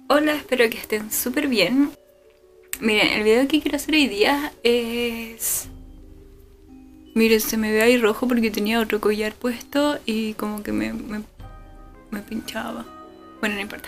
Hola, espero que estén súper bien. Miren, el video que quiero hacer hoy día es... Miren, se me ve ahí rojo porque tenía otro collar puesto y como que me pinchaba. Bueno, no importa.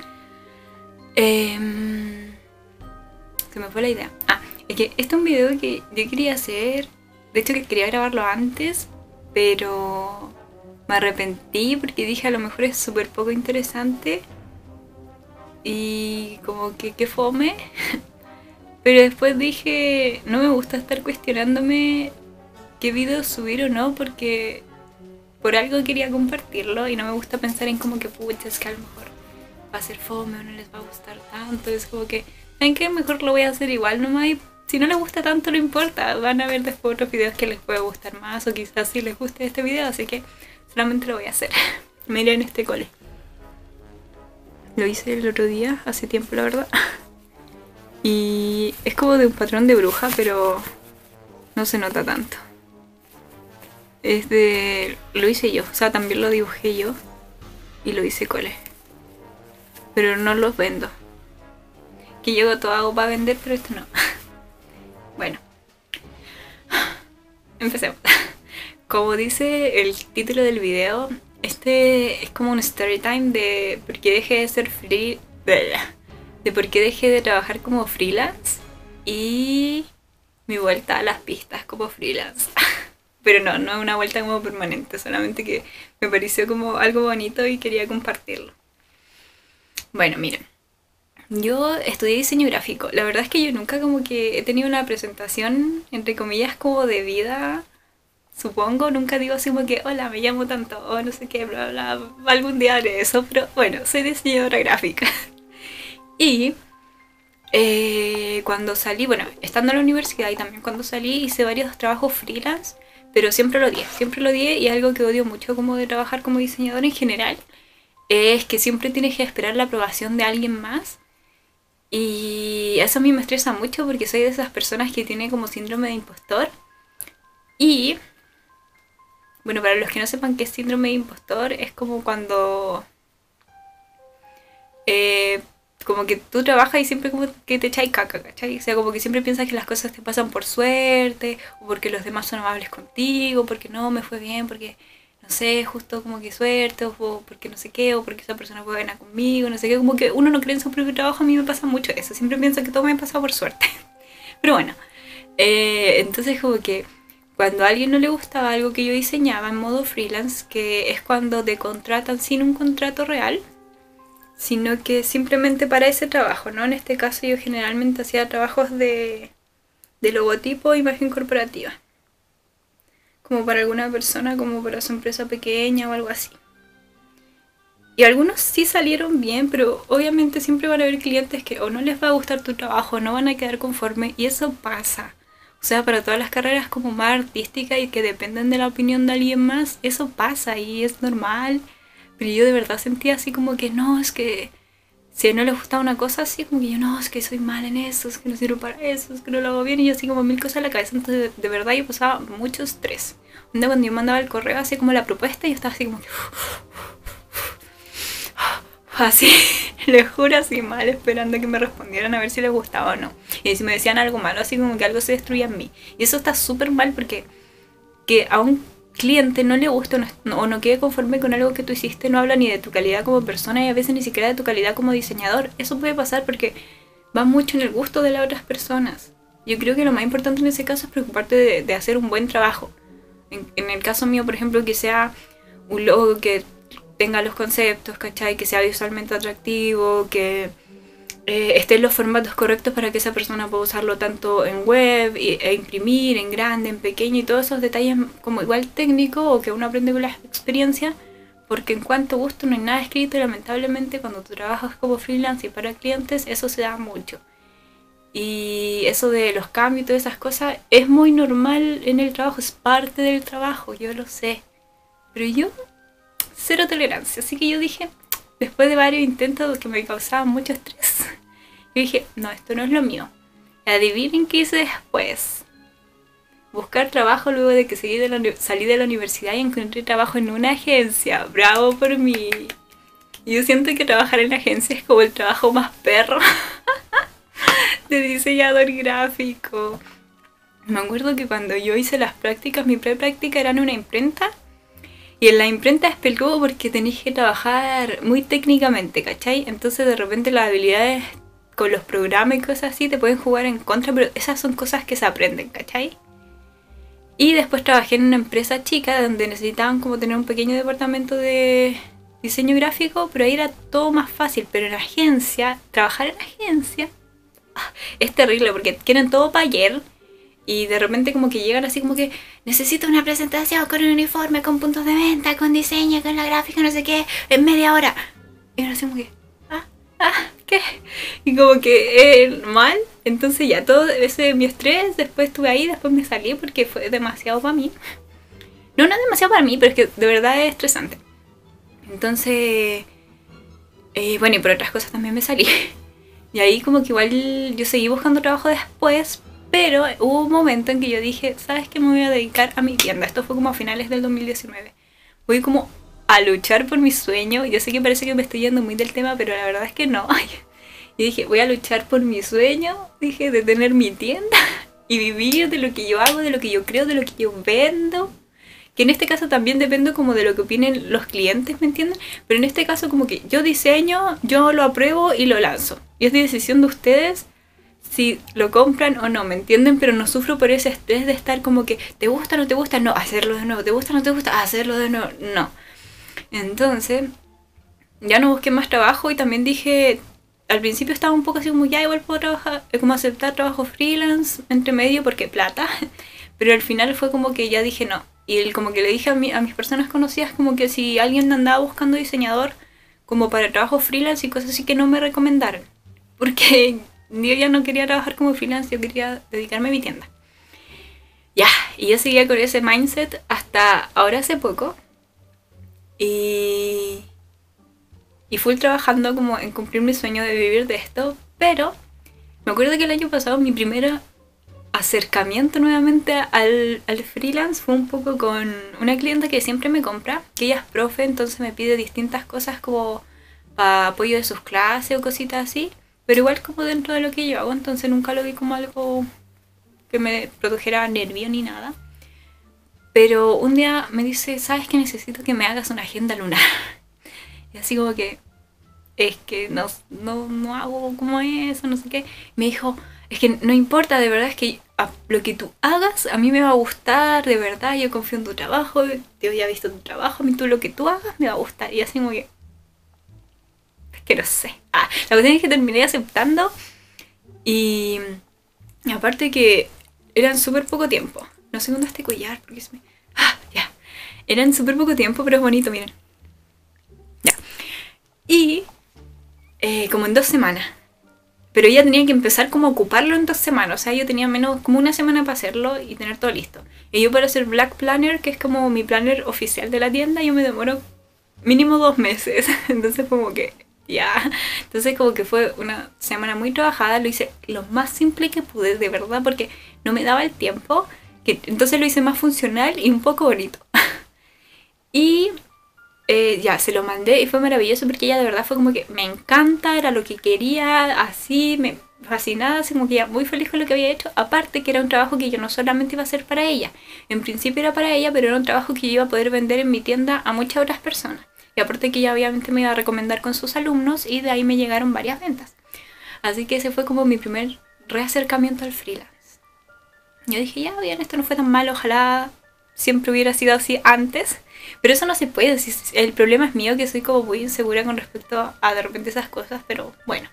Se me fue la idea. Es que este es un video que yo quería hacer. De hecho que quería grabarlo antes, pero me arrepentí porque dije a lo mejor es súper poco interesante y como que fome. Pero después dije, no me gusta estar cuestionándome qué video subir o no, porque por algo quería compartirlo y no me gusta pensar en como que pucha, es que a lo mejor va a ser fome o no les va a gustar tanto. Es como que, ¿saben qué? Mejor lo voy a hacer igual nomás y si no les gusta tanto no importa, van a ver después otros videos que les puede gustar más o quizás sí les guste este video, así que solamente lo voy a hacer. Miren este cole. Lo hice el otro día, hace tiempo la verdad. Y es como de un patrón de bruja, pero no se nota tanto. Es de... Lo hice yo, o sea, también lo dibujé yo y lo hice cole. Pero no los vendo. Que yo todo hago para vender, pero esto no. Bueno, empecemos. Como dice el título del video, este es como un story time de por qué dejé de ser free... De por qué dejé de trabajar como freelance y mi vuelta a las pistas como freelance. Pero no es una vuelta como permanente, solamente que me pareció como algo bonito y quería compartirlo. Bueno, miren, yo estudié diseño gráfico. La verdad es que yo nunca como que he tenido una presentación, entre comillas, como de vida, supongo. Nunca digo así como que, hola, me llamo tanto, o no sé qué, bla, bla, bla. Algún día haré eso, pero bueno, soy diseñadora gráfica. Y cuando salí, bueno, estando en la universidad y también cuando salí, hice varios trabajos freelance, pero siempre lo odié y algo que odio mucho como de trabajar como diseñador en general es que siempre tienes que esperar la aprobación de alguien más y eso a mí me estresa mucho porque soy de esas personas que tiene como síndrome de impostor y, bueno, para los que no sepan qué es síndrome de impostor, es como cuando eh, como que tú trabajas y siempre como que te echáis caca, ¿cachai? O sea, como que siempre piensas que las cosas te pasan por suerte, o porque los demás son amables contigo, porque no me fue bien, porque no sé, justo como que suerte, o porque no sé qué, o porque esa persona fue buena conmigo, no sé qué, como que uno no cree en su propio trabajo. A mí me pasa mucho eso, siempre pienso que todo me pasa por suerte. Pero bueno, entonces como que cuando a alguien no le gustaba algo que yo diseñaba en modo freelance, que es cuando te contratan sin un contrato real, sino que simplemente para ese trabajo, ¿no? En este caso yo generalmente hacía trabajos de logotipo e imagen corporativa, como para alguna persona, como para su empresa pequeña o algo así. Y algunos sí salieron bien, pero obviamente siempre van a haber clientes que o no les va a gustar tu trabajo, o no van a quedar conformes, y eso pasa. O sea, para todas las carreras como más artísticas y que dependen de la opinión de alguien más, eso pasa y es normal. Pero yo de verdad sentía así como que no, es que si a no les gustaba una cosa así, como que yo no, es que soy mal en eso, es que no sirvo para eso, es que no lo hago bien, y yo así como mil cosas en la cabeza. Entonces de verdad yo pasaba mucho estrés. Un día cuando yo mandaba el correo así como la propuesta, yo estaba así como que así, les juro, así mal, esperando que me respondieran a ver si les gustaba o no. Y si me decían algo malo, así como que algo se destruía en mí. Y eso está súper mal porque que a un cliente no le guste o no quede conforme con algo que tú hiciste, no habla ni de tu calidad como persona y a veces ni siquiera de tu calidad como diseñador. Eso puede pasar porque va mucho en el gusto de las otras personas. Yo creo que lo más importante en ese caso es preocuparte de hacer un buen trabajo. En el caso mío, por ejemplo, que sea un logo que tenga los conceptos, ¿cachai? Que sea visualmente atractivo, que estén los formatos correctos para que esa persona pueda usarlo tanto en web e imprimir, en grande, en pequeño, y todos esos detalles como igual técnico o que uno aprende con la experiencia, porque en cuanto a gusto no hay nada escrito y lamentablemente cuando tú trabajas como freelance y para clientes eso se da mucho. Y eso de los cambios y todas esas cosas es muy normal en el trabajo, es parte del trabajo, yo lo sé. Pero yo, cero tolerancia, así que yo dije, después de varios intentos que me causaban mucho estrés, yo dije, no, esto no es lo mío. Adivinen qué hice después. Buscar trabajo luego de que salí de la universidad y encontré trabajo en una agencia. Bravo por mí. Y yo siento que trabajar en agencia es como el trabajo más perro de diseñador gráfico. Me acuerdo que cuando yo hice las prácticas, mi pre-práctica era en una imprenta. Y en la imprenta es peludo porque tenéis que trabajar muy técnicamente, ¿cachai? Entonces de repente las habilidades con los programas y cosas así te pueden jugar en contra, pero esas son cosas que se aprenden, ¿cachai? Y después trabajé en una empresa chica donde necesitaban como tener un pequeño departamento de diseño gráfico, pero ahí era todo más fácil. Pero en agencia, trabajar en agencia es terrible porque quieren todo para ayer. Y de repente como que llegan así como que necesito una presentación con un uniforme, con puntos de venta, con diseño, con la gráfica, no sé qué, en media hora. Y ahora así como que, ¿qué? Y como que mal. Entonces ya todo ese mi estrés, después estuve ahí, después me salí porque fue demasiado para mí. No es demasiado para mí, pero es que de verdad es estresante. Entonces, bueno, y por otras cosas también me salí. Y ahí como que igual yo seguí buscando trabajo después, pero hubo un momento en que yo dije, ¿sabes qué? Me voy a dedicar a mi tienda. Esto fue como a finales del 2019. Voy como a luchar por mi sueño. Yo sé que parece que me estoy yendo muy del tema, pero la verdad es que no. Y dije, voy a luchar por mi sueño, dije, de tener mi tienda y vivir de lo que yo hago, de lo que yo creo, de lo que yo vendo. Que en este caso también dependo como de lo que opinen los clientes, ¿me entienden? Pero en este caso como que yo diseño, yo lo apruebo y lo lanzo. Y es de decisión de ustedes si lo compran o no, ¿me entienden? Pero no sufro por ese estrés de estar como que ¿te gusta o no te gusta? No, hacerlo de nuevo. ¿Te gusta o no te gusta? Hacerlo de nuevo. No. Entonces, ya no busqué más trabajo y también dije, al principio estaba un poco así como ya igual puedo trabajar, como aceptar trabajo freelance entre medio porque plata. Pero al final fue como que ya dije no. Y como que le dije a mis personas conocidas como que si alguien andaba buscando diseñador como para trabajo freelance y cosas así que no me recomendaron. Porque yo ya no quería trabajar como freelance, yo quería dedicarme a mi tienda. Ya, y yo seguía con ese mindset hasta ahora hace poco. Y fui trabajando como en cumplir mi sueño de vivir de esto. Pero me acuerdo que el año pasado mi primera acercamiento nuevamente al freelance fue un poco con una clienta que siempre me compra, que ella es profe, entonces me pide distintas cosas como para apoyo de sus clases o cositas así, pero igual como dentro de lo que yo hago, entonces nunca lo vi como algo que me produjera nervio ni nada. Pero un día me dice, ¿sabes que necesito que me hagas una agenda lunar? Y así como que, es que no hago como eso, no sé qué. Me dijo, es que no importa, de verdad es que lo que tú hagas a mí me va a gustar, de verdad, yo confío en tu trabajo, yo ya he visto tu trabajo, a mí tú lo que tú hagas me va a gustar. Y así como que, es que no sé. La cuestión es que terminé aceptando y aparte que eran súper poco tiempo. No sé dónde este collar, porque se me... ya. Eran súper poco tiempo, pero es bonito, miren. Ya. Y como en 2 semanas. Pero ella tenía que empezar como a ocuparlo en 2 semanas. O sea, yo tenía menos como una semana para hacerlo y tener todo listo. Y yo para hacer Black Planner, que es como mi planner oficial de la tienda, yo me demoro mínimo 2 meses. Entonces como que ya. Entonces como que fue una semana muy trabajada. Lo hice lo más simple que pude, de verdad, porque no me daba el tiempo. Entonces lo hice más funcional y un poco bonito. Y ya, se lo mandé y fue maravilloso porque ella de verdad fue como que me encanta, era lo que quería, así, me fascinaba, así como que ya muy feliz con lo que había hecho. Aparte que era un trabajo que yo no solamente iba a hacer para ella, en principio era para ella, pero era un trabajo que yo iba a poder vender en mi tienda a muchas otras personas. Y aparte que ella obviamente me iba a recomendar con sus alumnos y de ahí me llegaron varias ventas. Así que ese fue como mi primer reacercamiento al freelance. Yo dije, ya bien, esto no fue tan malo, ojalá siempre hubiera sido así antes. Pero eso no se puede, el problema es mío que soy como muy insegura con respecto a de repente esas cosas, pero bueno.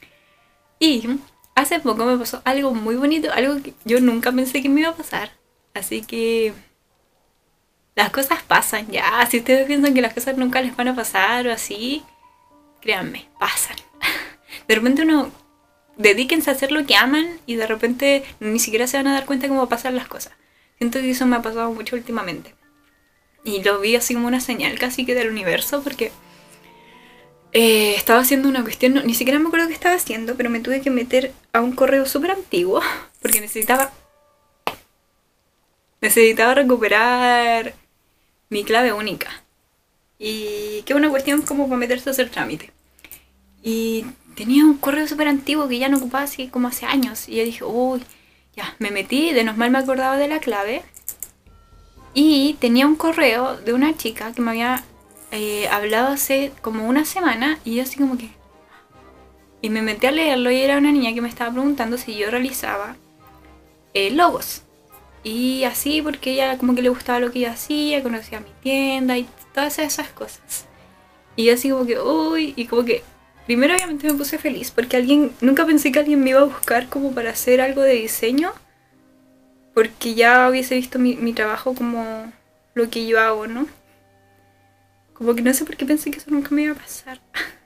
Y hace poco me pasó algo muy bonito, algo que yo nunca pensé que me iba a pasar. Así que las cosas pasan ya, si ustedes piensan que las cosas nunca les van a pasar o así, créanme, pasan. De repente uno, dedíquense a hacer lo que aman y de repente ni siquiera se van a dar cuenta cómo pasan las cosas. Siento que eso me ha pasado mucho últimamente. Y lo vi así como una señal casi que del universo porque estaba haciendo una cuestión, ni siquiera me acuerdo qué estaba haciendo, pero me tuve que meter a un correo súper antiguo porque necesitaba recuperar mi clave única. y que es una cuestión como para meterse a hacer trámite. Y tenía un correo súper antiguo que ya no ocupaba así como hace años. Y yo dije, uy, ya, me metí, de normal me acordaba de la clave. Y tenía un correo de una chica que me había hablado hace como una semana. Y yo así como que... Y me metí a leerlo y era una niña que me estaba preguntando si yo realizaba logos. Y así porque ella como que le gustaba lo que yo hacía, conocía mi tienda y todas esas cosas. Y yo así como que, uy, y como que... Primero obviamente me puse feliz porque nunca pensé que alguien me iba a buscar como para hacer algo de diseño. Porque ya hubiese visto mi trabajo como lo que yo hago, ¿no? Como que no sé por qué pensé que eso nunca me iba a pasar.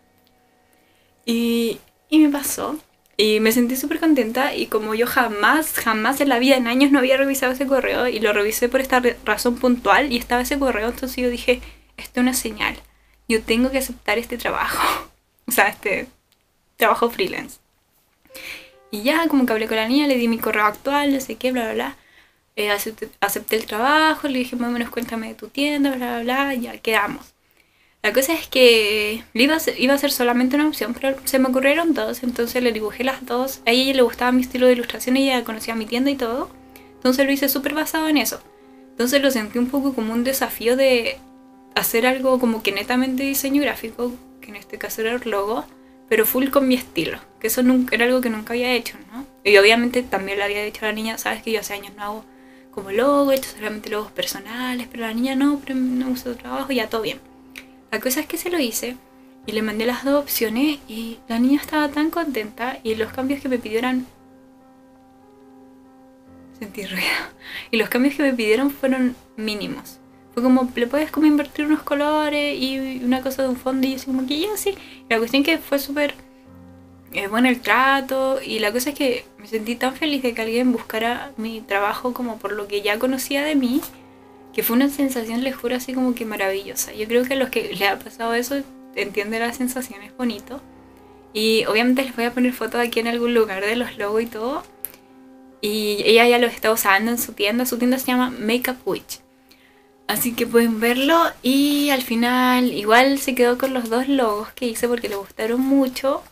Y me pasó. Y me sentí súper contenta y como yo jamás en la vida, en años, no había revisado ese correo y lo revisé por esta razón puntual y estaba ese correo, entonces yo dije, esto es una señal. Yo tengo que aceptar este trabajo. O sea, este trabajo freelance. Y ya como que hablé con la niña, le di mi correo actual, no sé qué, bla, bla, bla. Acepté el trabajo, le dije más o menos cuéntame de tu tienda, bla, bla, bla, ya quedamos. La cosa es que iba a ser solamente una opción, pero se me ocurrieron dos, entonces le dibujé las dos. A ella le gustaba mi estilo de ilustración y ella conocía mi tienda y todo. Entonces lo hice súper basado en eso. Entonces lo sentí un poco como un desafío de hacer algo como que netamente diseño gráfico, que en este caso era el logo, pero full con mi estilo, que eso nunca, era algo que nunca había hecho, ¿no? Y obviamente también le había dicho a la niña, sabes que yo hace años no hago como logo, he hecho solamente logos personales, pero la niña no, pero no usa tu trabajo, ya todo bien. La cosa es que se lo hice y le mandé las dos opciones y la niña estaba tan contenta y los cambios que me pidieron... Sentí ruido. Y los cambios que me pidieron fueron mínimos. Fue como, le puedes como invertir unos colores y una cosa de un fondo y así como que ya sí. La cuestión que fue súper bueno el trato y la cosa es que me sentí tan feliz de que alguien buscara mi trabajo como por lo que ya conocía de mí, que fue una sensación, les juro, así como que maravillosa. Yo creo que a los que les ha pasado eso entienden la sensación, es bonito. Y obviamente les voy a poner fotos aquí en algún lugar de los logos y todo. Y ella ya los está usando en su tienda se llama Makeup Witch. Así que pueden verlo y al final igual se quedó con los dos logos que hice porque le gustaron mucho.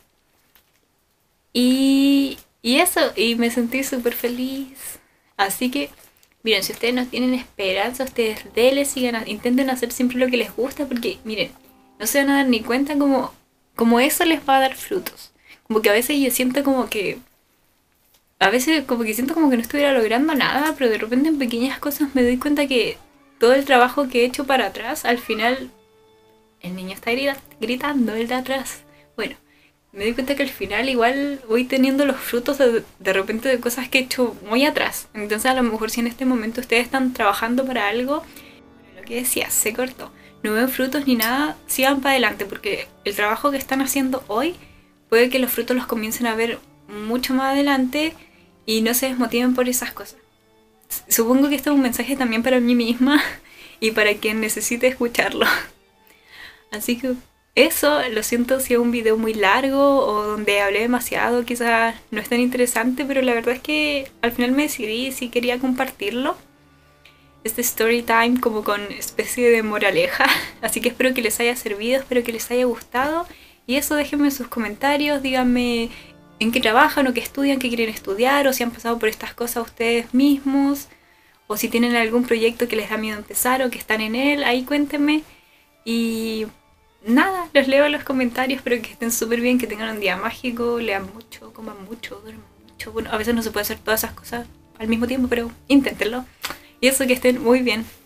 Y eso, y me sentí súper feliz. Así que, miren, si ustedes no tienen esperanza, ustedes denle, sigan, intenten hacer siempre lo que les gusta, porque, miren, no se van a dar ni cuenta como eso les va a dar frutos. Como que a veces yo siento como que, a veces como que siento como que no estuviera logrando nada, pero de repente en pequeñas cosas me doy cuenta que todo el trabajo que he hecho para atrás, al final, el niño está gritando, el de atrás. Bueno, me doy cuenta que al final igual voy teniendo los frutos de repente de cosas que he hecho muy atrás. Entonces a lo mejor si en este momento ustedes están trabajando para algo, lo que decía, se cortó, no ven frutos ni nada, sigan para adelante porque el trabajo que están haciendo hoy puede que los frutos los comiencen a ver mucho más adelante y no se desmotiven por esas cosas. Supongo que esto es un mensaje también para mí misma y para quien necesite escucharlo. Así que eso, lo siento si es un video muy largo o donde hablé demasiado, quizás no es tan interesante, pero la verdad es que al final me decidí si quería compartirlo. Este story time como con especie de moraleja, así que espero que les haya servido, espero que les haya gustado. Y eso, déjenme sus comentarios, díganme en qué trabajan o qué estudian, qué quieren estudiar, o si han pasado por estas cosas ustedes mismos, o si tienen algún proyecto que les da miedo empezar o que están en él, ahí cuéntenme. Y nada, los leo en los comentarios, espero que estén súper bien, que tengan un día mágico, lean mucho, coman mucho, duerman mucho. Bueno, a veces no se puede hacer todas esas cosas al mismo tiempo, pero inténtenlo. Y eso, que estén muy bien.